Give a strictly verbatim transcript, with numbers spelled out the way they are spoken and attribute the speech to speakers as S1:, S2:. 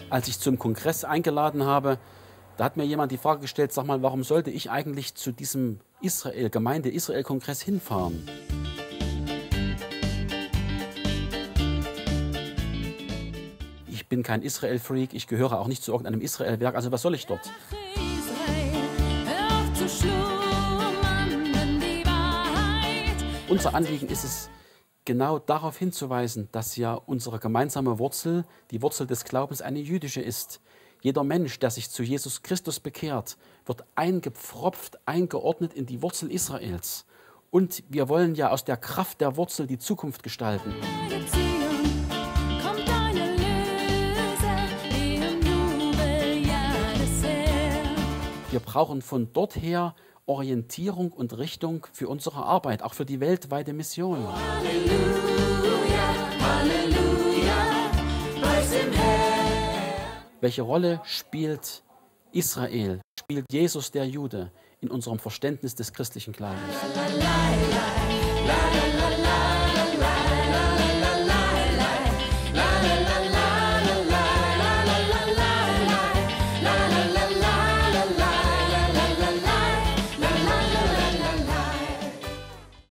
S1: Als ich zum Kongress eingeladen habe, da hat mir jemand die Frage gestellt, sag mal, warum sollte ich eigentlich zu diesem Israel, Gemeinde-Israel-Kongress hinfahren? Ich bin kein Israel-Freak, ich gehöre auch nicht zu irgendeinem Israel-Werk, also was soll ich dort? Unser Anliegen ist es, genau darauf hinzuweisen, dass ja unsere gemeinsame Wurzel, die Wurzel des Glaubens, eine jüdische ist. Jeder Mensch, der sich zu Jesus Christus bekehrt, wird eingepfropft, eingeordnet in die Wurzel Israels. Und wir wollen ja aus der Kraft der Wurzel die Zukunft gestalten. Wir brauchen von dort her Orientierung und Richtung für unsere Arbeit, auch für die weltweite Mission. Halleluja, Halleluja, preis dem Herrn. Welche Rolle spielt Israel, spielt Jesus der Jude in unserem Verständnis des christlichen Glaubens? La, la, la, la, la, la, la, la, la, la.